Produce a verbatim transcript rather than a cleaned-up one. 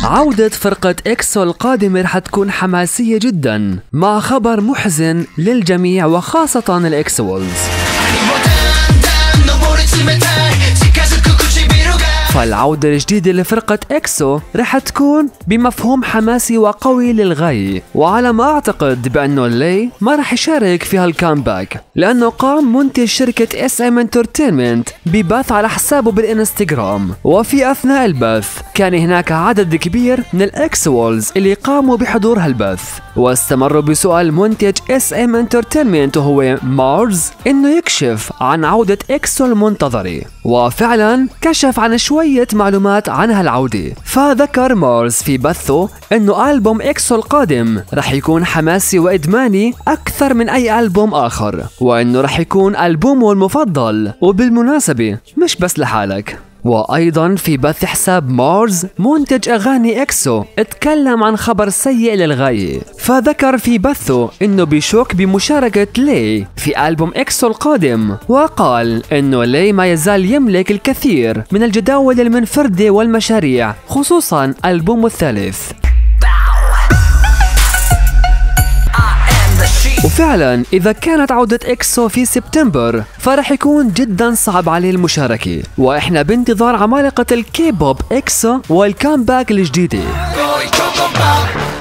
عودة فرقة إكسو القادمة رح تكون حماسية جدا مع خبر محزن للجميع وخاصة الإكسوالز. فالعودة الجديدة لفرقة إكسو رح تكون بمفهوم حماسي وقوي للغاية، وعلى ما أعتقد بأنه لي ما رح يشارك في هالكامباك، لأنه قام منتج شركة إس إم Entertainment ببث على حسابه بالإنستغرام، وفي أثناء البث كان هناك عدد كبير من الإكسوالز اللي قاموا بحضور هالبث، واستمروا بسؤال منتج إس إم Entertainment وهو مارز إنه يكشف عن عودة إكسو المنتظرة، وفعلا كشف عن شوية معلومات عن هالعودة. فذكر مارز في بثه إنه ألبوم إكسو القادم رح يكون حماسي وإدماني أكثر من أي ألبوم آخر، وإنه رح يكون ألبومه المفضل، وبالمناسبة مش بس لحالك. وأيضا في بث حساب مارز منتج أغاني إكسو اتكلم عن خبر سيء للغاية، فذكر في بثه إنه بيشك بمشاركة لي في ألبوم إكسو القادم، وقال إنه لي ما يزال يملك الكثير من الجداول المنفردة والمشاريع، خصوصا ألبومه الثالث. وفعلا إذا كانت عودة إكسو في سبتمبر فرح يكون جدا صعب عليه المشاركة، وإحنا بانتظار عمالقة الكي بوب إكسو والكامباك الجديدة.